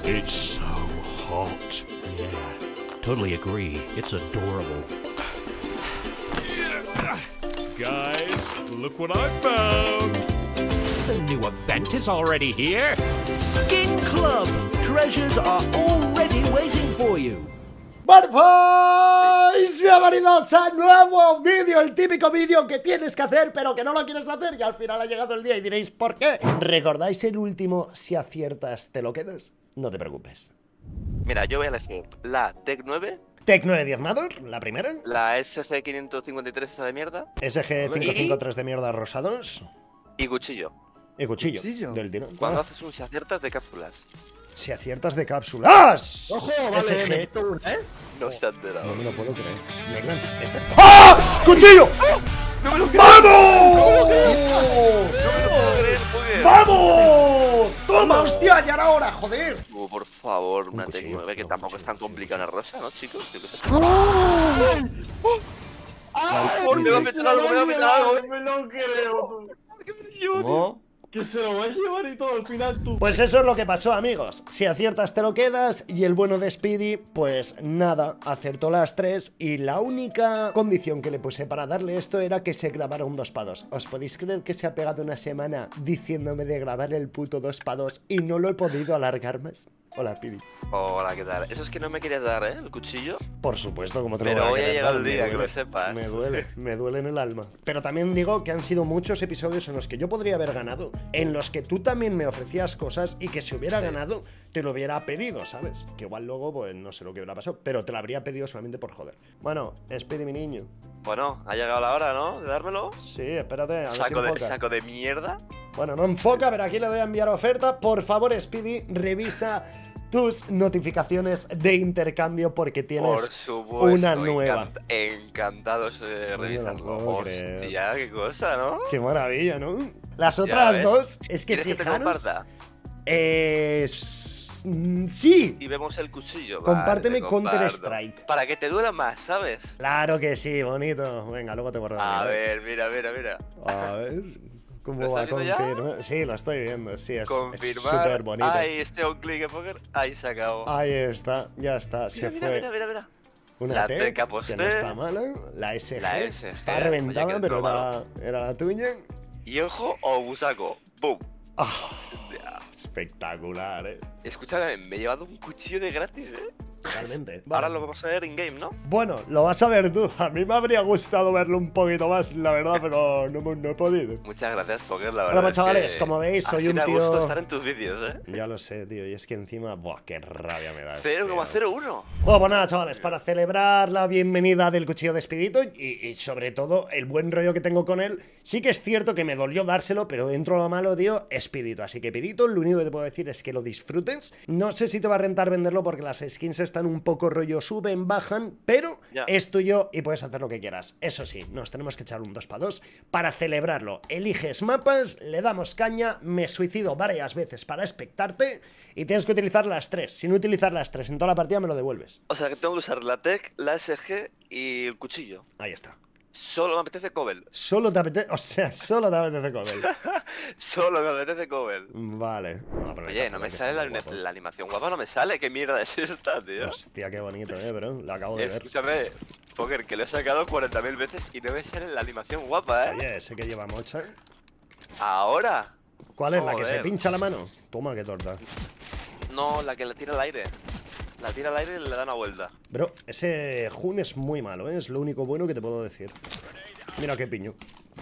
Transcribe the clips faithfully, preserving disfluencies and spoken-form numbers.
It's so hot. Yeah, totally agree. It's adorable. Guys, look what I found. The new event is already here. Skin Club. Treasures are already waiting for you. ¡Barboys! Bienvenidos a nuevo vídeo, el típico vídeo que tienes que hacer pero que no lo quieres hacer y al final ha llegado el día y diréis ¿por qué? ¿Recordáis el último si aciertas te lo quedas? No te preocupes. Mira, yo voy a elegir la Tech nueve, Tech nueve diezmador, la primera. la S G quinientos cincuenta y tres esa de mierda S G quinientos cincuenta y tres de mierda rosados. y cuchillo. Y cuchillo, ¿Cuchillo? del tirón. Cuando Ah, haces un si aciertas de cápsulas. si aciertas de cápsulas. ¡Ojo! Vale, S G. me quito una, ¿eh? No se ha enterado. No me lo puedo creer. Me lanza este. ¡Ah! ¡Cuchillo! ¡No me lo creo! ¡Vamos! ¡No me lo puedo creer, Poker! ¡Vamos! ¡Toma, hostia! ¡Ya era hora, joder! Oh, por favor, una Un Tech cuchillo, nueve que un tampoco es cuchillo, tan complicada una rosa, ¿no, chicos? Yo qué sé. ¡Ay! Por favor, me va a que meter se lo algo, me va a meter llevar, algo. no me lo creo. ¿Qué me llevo, tío? ¿Cómo? Que se lo va a llevar y todo al final tú. Pues eso es lo que pasó, amigos. Si aciertas te lo quedas y el bueno de Speedy, pues nada, acertó las tres y la única condición que le puse para darle esto era que se grabara un dos para dos. ¿Os podéis creer que se ha pegado una semana diciéndome de grabar el puto dos para dos y no lo he podido alargar más? Hola, Speedy. Hola, ¿qué tal? Eso es que no me querías dar, ¿eh? El cuchillo. Por supuesto, como te lo Pero voy a hoy ha querer llegado dar, el me día, que duele, lo sepas. Me duele, me duele en el alma. Pero también digo que han sido muchos episodios en los que yo podría haber ganado, en los que tú también me ofrecías cosas y que si hubiera Sí. ganado te lo hubiera pedido, ¿sabes? Que igual luego, pues no sé lo que hubiera pasado, pero te lo habría pedido solamente por joder. Bueno, Speedy, mi niño. Bueno, ha llegado la hora, ¿no? De dármelo. Sí, espérate, a ver si Saco de, enfoca. saco de mierda. Bueno, no enfoca, pero aquí le voy a enviar oferta. Por favor, Speedy, revisa tus notificaciones de intercambio porque tienes Por supuesto. una nueva. encant- encantados de No me lo revisarlo. puedo creer. Hostia, qué cosa, ¿no? Qué maravilla, ¿no? Las Ya otras ves. dos, es que ¿Quieres que te fijaros. comparta? Eh, s- mm, sí, Y vemos el cuchillo. compárteme Vale, te comparto. Counter-Strike. Para que te duela más, ¿sabes? Claro que sí, bonito. Venga, luego te borro. A la vida. ver, mira, mira, mira. A ver. ¿Cómo ¿Lo va a estás viendo ya? confirmar? Sí, lo estoy viendo. Sí, es Confirmar. súper bonito. Ahí, este un clic en poker. Ahí se acabó. Ahí está, ya está. Se mira, mira, fue mira, mira, mira. una la Tech, Tech que aposté. no está mala. La S G, La S G, está oye, reventada, que pero era, probado. era la tuya. Y ojo, o busaco. ¡Bum! Ah, Ya. espectacular, eh. Escúchame, me he llevado un cuchillo de gratis, ¿eh? Totalmente. Ahora Vale. lo vamos a ver in-game, ¿no? Bueno, lo vas a ver tú. A mí me habría gustado verlo un poquito más, la verdad, pero no, no he podido. Muchas gracias, Poker, la verdad. Bueno, pues es chavales, que como veis, soy así un me gusta tío. estar en tus vídeos, ¿eh? Ya lo sé, tío. Y es que encima, buah, qué rabia me da. cero coma cero uno. Bueno, pues nada, chavales, para celebrar la bienvenida del cuchillo de Expedito y, y sobre todo el buen rollo que tengo con él, sí que es cierto que me dolió dárselo, pero dentro de lo malo, tío, Expedito. Así que, Pedito, lo único que te puedo decir es que lo disfrutes. No sé si te va a rentar venderlo porque las skins están un poco rollo suben, bajan, pero Ya. es tuyo y puedes hacer lo que quieras. Eso sí, nos tenemos que echar un dos para dos para celebrarlo. Eliges mapas, le damos caña, me suicido varias veces para expectarte y tienes que utilizar las tres. Si no utilizar las tres en toda la partida me lo devuelves. O sea que tengo que usar la Tech, la S G y el cuchillo. Ahí está. Solo me apetece Cobel. Solo te apetece, o sea, solo te apetece con él. Solo me apetece Cobel. Vale. Vamos a poner Oye, el no me que sale está la, muy guapo. la animación guapa, no me sale. ¿Qué mierda es esta, tío? Hostia, qué bonito, eh, bro. Lo acabo de ver. Escúchame, Poker, que lo he sacado cuarenta mil veces y no me sale la animación guapa, ¿eh? Oye, ese que lleva mocha. Ahora. ¿Cuál es? ¿La que se Joder. pincha la mano? Toma, qué torta. No, la que la tira al aire. La tira al aire y le da una vuelta. Bro, ese Jun es muy malo, ¿eh? Es lo único bueno que te puedo decir. Mira qué piño.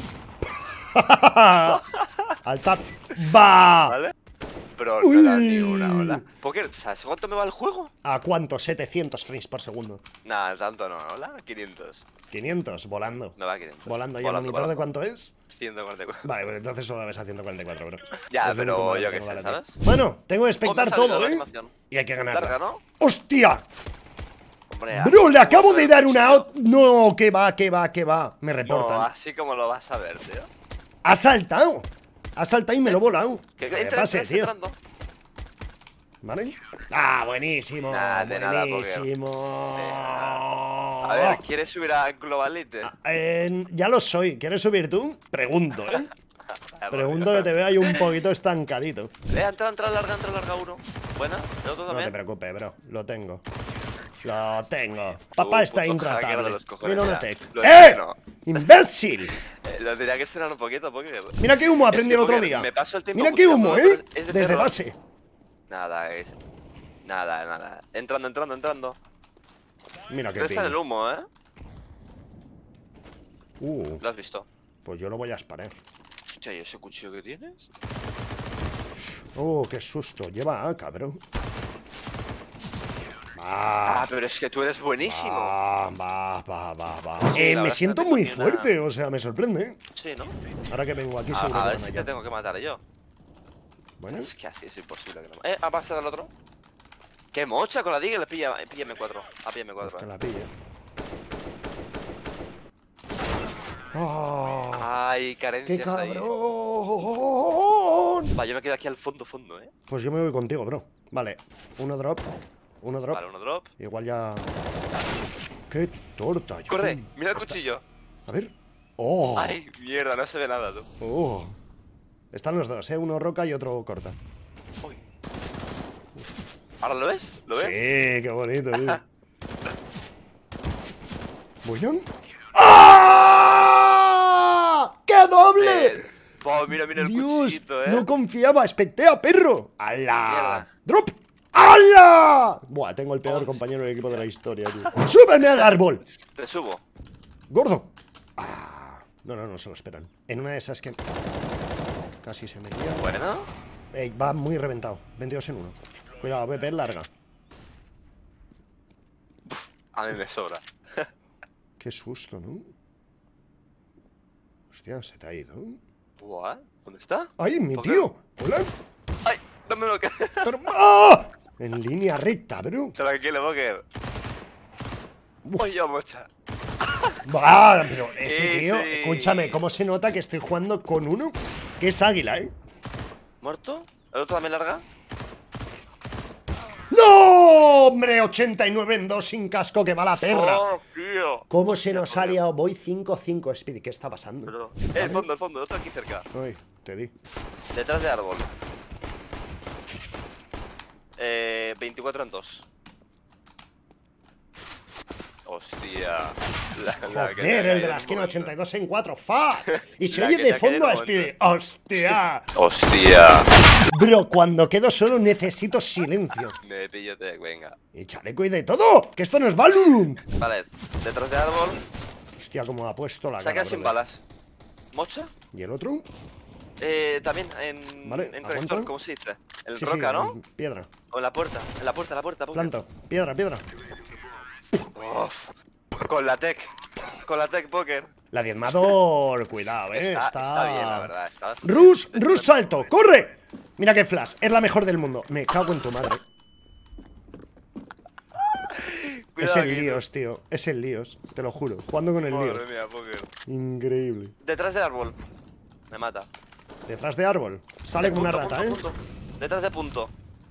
Al tap. ¡Va! ¿Vale? Pero Uy. no da ni una ola. Poker, ¿sabes cuánto me va el juego? ¿A cuánto? setecientos frames por segundo. Nah, tanto no, ¿hola? quinientos. quinientos, volando. Me va a quinientos. Volando. ¿Y el Volando, monitor de volando. cuánto es? ciento cuarenta y cuatro. Vale, pues entonces solo la ves a ciento cuarenta y cuatro, bro. Ya, Es lo pero único malo yo que qué tengo, sé, vale, ¿sabes? tío. Bueno, tengo que ¿Cómo me expectar ha salido todo, la ¿eh? animación? Y hay que ganarla. Larga, ¿no? ¡Hostia! Hombre, Bro, así le acabo como de lo dar ves, una... tío. ot- No, que va, que va, que va. Me No, reportan. así como lo vas a ver, tío. Ha saltado. Ha saltado y me lo he volado. Que Que me entra, pase, entra, tío. entrando. ¿Vale? Ah, buenísimo. Nah, de nada, Poker. buenísimo. De A ver, ¿quieres subir a Globalite? Ah, eh, ya lo soy. ¿Quieres subir tú? Pregunto, ¿eh? A Pregunto que te veo ahí un poquito estancadito. Eh, entra, entra larga, entra larga uno. Buena, el otro No te también. preocupes, bro. Lo tengo. Lo tengo. Papá está puto hacker de intratable. los cojones, Mira una mira. tech. Lo ¡Eh! no. ¡Imbécil! Eh, lo tenía que estrenar un poquito, porque. Mira qué humo Es aprendí que el otro porque día. me paso el tiempo Mira qué buscando, humo, pero ¿eh? es de Desde terror. base. Nada, es. Nada, nada. Entrando, entrando, entrando. Mira qué No está en el pino. humo, ¿eh? Uh, ¿Lo has visto? pues yo lo voy a sparar. Hostia, ¿y ese cuchillo que tienes? Oh, qué susto. Lleva A, cabrón. Ah, Va, pero es que tú eres buenísimo. va, va, va, va, va. Sí, Eh, la me verdad es que siento no muy tengo ni una- fuerte, o sea, me sorprende. Sí, ¿no? Ahora que vengo aquí A, seguro a que ver van si te allá. tengo que matar yo. Bueno, Es que así es imposible que no. Eh, ha pasado el otro. ¡Qué mocha con la diga! Le pilla, pilla M cuatro. A pilla M pues cuatro. que eh. la pille. ¡Oh! Ay, ¡Qué carencias ahí. cabrón! Va, yo me quedo aquí al fondo, fondo, eh. Pues yo me voy contigo, bro. Vale, uno drop. Uno drop. Vale, uno drop. Igual ya. ¡Qué torta! Yo Corre, con- mira el Está- cuchillo. A ver. ¡Oh! Ay, mierda, no se ve nada, tú. ¡Oh! Están los dos, ¿eh? Uno roca y otro corta. Uy. ¿Ahora lo ves? ¿Lo ves? Sí, qué bonito, tío. ¿Bueno? ¡Ah! ¡Qué doble! Eh, oh, mira, mira el Dios, cuchillito, eh. no confiaba, espectea, perro. ¡Hala! Mierda. ¡Drop! ¡Hala! Buah, tengo el peor Oh. compañero del equipo de la historia, tío. ¡Súbeme al árbol! Te subo. ¡Gordo! Ah, no, no, no se lo esperan. En una de esas que... Casi se me lía. Bueno. Ey, va muy reventado. veintidós en uno. Cuidado, B P larga. A mí me sobra. Qué susto, ¿no? Hostia, se te ha ido. Buah, ¿dónde está? ¡Ay, mi ¿Por qué? tío! ¡Hola! ¡Ay! Dámelo que. Pero- ¡Ah! En línea recta, bro. Tranquilo, Poker. Oye, mocha. ¡Bah! Pero ese Sí, tío, sí. escúchame, ¿cómo se nota que estoy jugando con uno que es águila, eh? ¿Muerto? ¿El otro también larga? ¡No! ¡Hombre! ochenta y nueve en dos sin casco que va la perra. ¡Oh, tío! ¿Cómo se nos ha liado? Voy cinco cinco, Speedy. ¿Qué está pasando? Pero- Eh, el fondo, el fondo, otro aquí cerca. Ay, te di. Detrás de árbol. Eh, veinticuatro en dos. Hostia. La, la que te Joder, ha el de caído la en esquina un ochenta y momento. dos en cuatro. ¡Fuck! Y se La oye que de te ha caído fondo a en un Speedy. ¡Hostia! Hostia. Bro, cuando quedo solo necesito silencio. Me pillo, te, venga. Y chaleco y de todo. Que esto no es Valorant. Vale, detrás de árbol. Hostia, como ha puesto la Se ha cara. quedado sin brother. balas. ¿Mocha? ¿Y el otro? Eh, también en. Vale, en aguanta. conector, ¿cómo se dice? En Sí, roca, sí, ¿no? en Piedra. O en la puerta. En la puerta, en la puerta. Poker. Planto. Piedra, piedra. Uf. Con la tech. Con la tech, Poker. La diezmador. Cuidado, eh. Está, Está. está bien, la verdad. Está bastante Rus, bien. Rus salto. ¡Corre! Mira qué flash. Es la mejor del mundo. Me cago en tu madre. Es Cuidado el aquí, líos, tío. Es el líos. Te lo juro. Jugando con el Madre líos. mía, Poker. Increíble. Detrás del árbol. Me mata. Detrás de árbol. Sale como una Punto, rata, punto, eh. punto. Detrás de punto.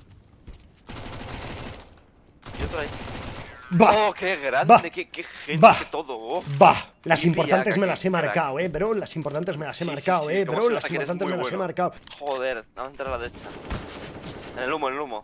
Y otro ahí. Va. Oh, qué grande, Va. qué, qué gente, Va. qué todo. Oh. Va, las Y importantes Pillaca, me qué las he crack. marcado, eh, bro. Las importantes me las he Sí, sí, marcado, sí, eh, cómo bro. se Las nota que eres importantes muy me las he bueno. marcado. Joder, vamos a entrar a la derecha. En el humo, en el humo.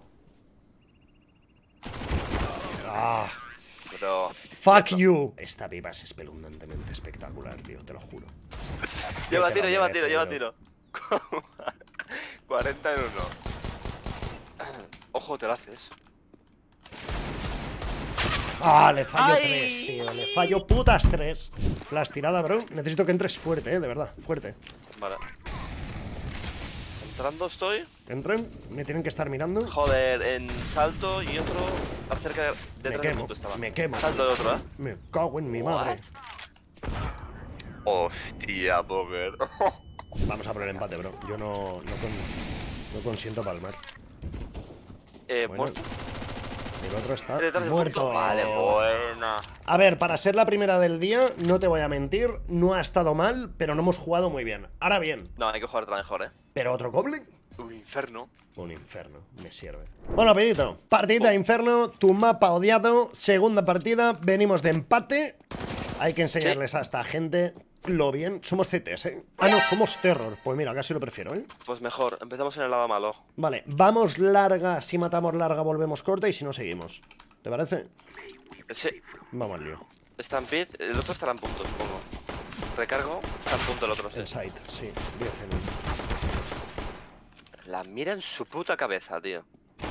Ah, Pero. fuck you. Esta piba es espeluznantemente espectacular, tío, te lo juro. Lleva te tiro, lo lleva merece, tiro, lleva bro. tiro. cuarenta en uno. Ojo, te lo haces. Ah, le fallo ¡Ay! tres, tío. Le fallo putas tres. Flash tirada, bro. Necesito que entres fuerte, eh, de verdad. Fuerte. Vale. Entrando estoy. Entren, me tienen que estar mirando. Joder, en salto y otro. Acerca de. Me Detrás del quemo, punto estaba. me quemo. Salto de otro, eh. Me cago en mi madre. Hostia, Poker. Vamos a por el empate, bro. Yo no, no, con- no consiento palmar. eh, Bueno, muerto. El otro está Detrás del muerto. punto. Vale, buena. A ver, para ser la primera del día, no te voy a mentir, no ha estado mal, pero no hemos jugado muy bien. Ahora bien, No, hay que jugar otra mejor, eh. ¿pero otro goblin? Un inferno. Un inferno, me sirve. Bueno, Pedito, partida de inferno, tu mapa odiado, segunda partida, venimos de empate. Hay que enseñarles a esta gente lo bien. Somos C Ts, ¿eh? Ah, no, somos Terror. Pues mira, casi lo prefiero, ¿eh? Pues mejor, empezamos en el lado malo. Vale, vamos larga. Si matamos larga, volvemos corta. Y si no, seguimos. ¿Te parece? Sí. Vamos al lío. Stampede, el otro estará en punto, supongo. Recargo, está en punto el otro. El Sí. site, sí. diez en uno. La mira en su puta cabeza, tío.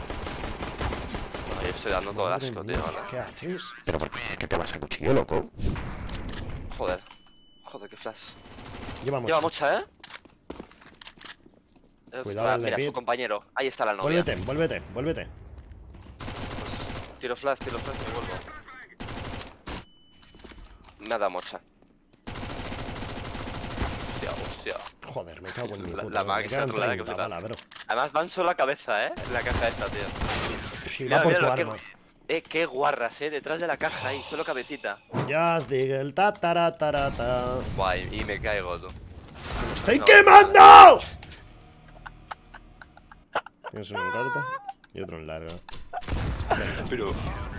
Ahí estoy dando todo el Madre asco, mía, tío. ¿vale? ¿qué haces? ¿Pero por qué? ¿Qué te vas a cuchillo, loco? Joder. Joder, qué flash. Lleva mucho. Lleva mucha, ¿eh? El otro Cuidado está- al de Mira, Pit. su compañero. Ahí está la novia. Vuélvete, vuélvete, vuélvete. Tiro flash, tiro flash y vuelvo. Nada, mocha. Hostia, hostia. Joder, me cago en mi La- puta. la me máquina quedan troleada que treinta flipas. balas, bro. Además van solo a cabeza, ¿eh? En la caja esa, tío. Si Mira, va por mira tu lo que- arma. Eh, qué guarras, eh. Detrás de la caja ahí, solo cabecita. Just Diggle, ta ta ta ta ta. Guay, y me caigo, tú. ¡Me estoy No. quemando! Tienes uno en corta y otro en larga. Pero.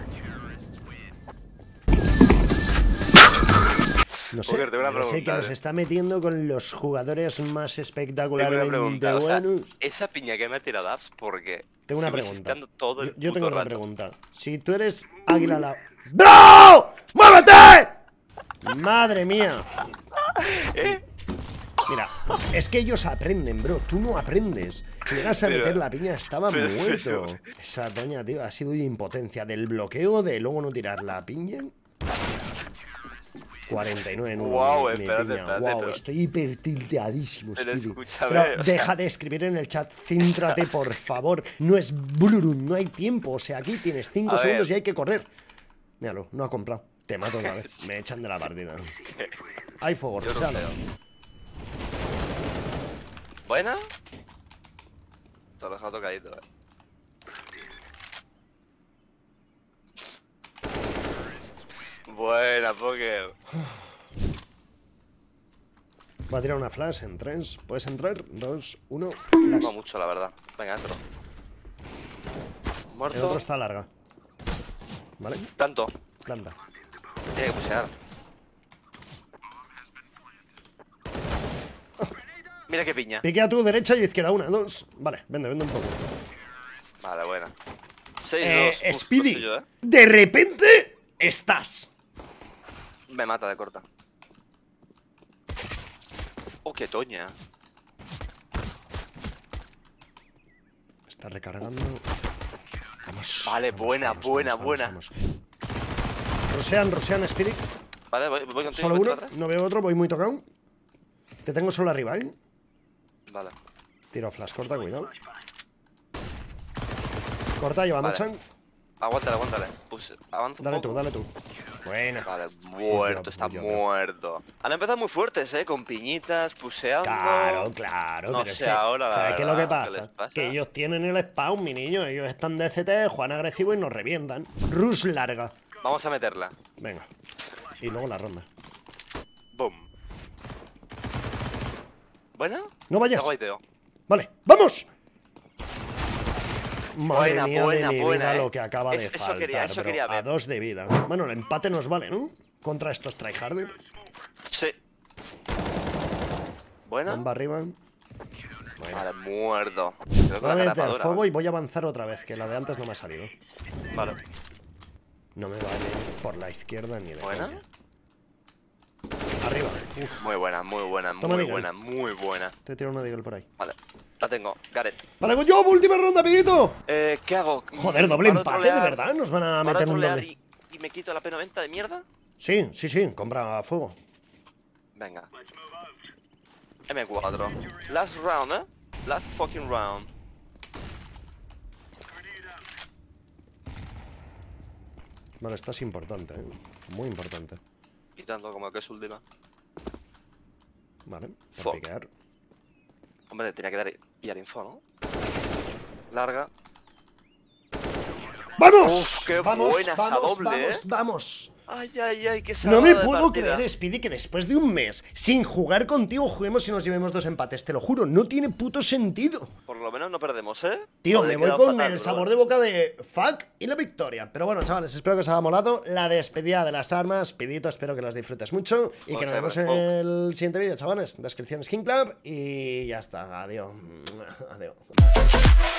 No sé, Joder, tengo una no sé que pregunta, nos eh. está metiendo con los jugadores más Tengo espectaculares una pregunta. O sea, buenos. esa piña que me ha tirado Abs, ¿por qué? Tengo una Si me pregunta. está dando todo el Yo, yo tengo puto una rato. pregunta. Si tú eres águila la... ¡No! ¡Muévete! ¡Madre mía! ¿Eh? Mira, es que ellos aprenden, bro. Tú no aprendes. Si llegas a Pero- meter la piña, estaba pero- muerto. pero- Esa doña, tío, ha sido de impotencia. Del bloqueo de luego no tirar la piña. cuarenta y nueve en uno. Guau, mi- mi espérate, piña. espérate, Guau, pero- estoy hipertilteadísimo, Pero Speedy. escúchame, Pero o sea- deja de escribir en el chat. Céntrate, por favor. No es Blurum, no hay tiempo. O sea, aquí tienes cinco A ver. segundos y hay que correr. Míralo, no ha comprado. Te mato otra vez. Me echan de la partida. Hay fuego, Yo no Rosalo. creo. ¿Buena? Te lo he dejado tocadito, eh. Buena, Poker. Va a tirar una flash en tres. ¿Puedes entrar? dos, uno, No flash. mucho, la verdad. Venga, entro. El Muerto. otro está larga. ¿Vale? Tanto. Planta. Tiene que pusear. Mira qué piña. Pique a tu derecha y izquierda. Una, dos. Vale, vende, vende un poco. Vale, buena. seis Eh, dos. Speedy, de repente estás. Me mata de corta. Oh, qué toña. Está recargando. Vamos. Vale, vamos, buena, vamos, buena, vamos, buena. vamos, vamos. Rosean, rosean, Speedy. Vale, voy, voy contigo. Solo voy uno, atrás. no veo otro, voy muy tocado. Te tengo solo arriba, ¿eh? Vale. Tiro flash, corta, cuidado. Corta, lleva Vale. Mochan. Aguántale, aguántale. Pues avanza un Dale poco. tú, dale tú. Buena. Vale, muerto, job, está good job. muerto. Han empezado muy fuertes, eh, con piñitas, puseando. Claro, claro, No pero es sé que, ahora, la ¿sabes qué es lo que verdad, pasa? ¿qué les pasa? Que ellos tienen el spawn, mi niño. Ellos están de C T, juegan agresivo y nos revientan. Rush larga. Vamos a meterla. Venga. Y luego la ronda. Boom. ¿Buena? No vayas. Hago aiteo. Vale, ¡vamos! Madre Buena, mía buena, de mi buena, vida eh. lo que acaba de Es- eso faltar, quería- eso bro. quería A ver. dos de vida. Bueno, el empate nos vale, ¿no? Contra estos tryharder. Sí. ¿Buena? Bomba arriba. Vale, muerto. Creo que Voy a la meter grapadora. fuego y voy a avanzar otra vez, que la de antes no me ha salido. Vale. No me vale por la izquierda ni de ¿Buena? coña. Arriba. Uf, Muy buena, muy buena, Toma, muy Miguel. buena, muy buena. te tiro una Deagle por ahí. Vale, la tengo. Gareth. ¡Vale, con yo! ¡Última ronda, pillito! Eh, ¿qué hago? Joder, doble ¿Paro empate, trolear? ¿de verdad? ¿Nos van a ¿Paro meter un trolear doble? Y, y me quito la P noventa de mierda? Sí, sí, sí, compra fuego. Venga. M cuatro. Last round, ¿eh? Last fucking round. Vale, esta es importante, ¿eh? Muy importante. Y tanto como que es última. Vale, por Fuck. piquear. Hombre, tenía que dar pillar info, ¿no? Larga. ¡Vamos! Uf, qué vamos, buena esa vamos, doble, vamos, ¿eh? vamos. Ay, ay, ay, qué No me salvada de puedo partida. creer, Speedy, que después de un mes sin jugar contigo juguemos y nos llevemos dos empates. Te lo juro, no tiene puto sentido. Por lo menos no perdemos, ¿eh? Tío, Joder, me he voy quedado con fatal, el pero sabor de bueno. boca de fuck y la victoria. Pero bueno, chavales, espero que os haya molado la despedida de las armas. Pidito, espero que las disfrutes mucho. Y que nos vemos en el siguiente vídeo, chavales. Descripción Skin Club y ya está. Adiós. Adiós.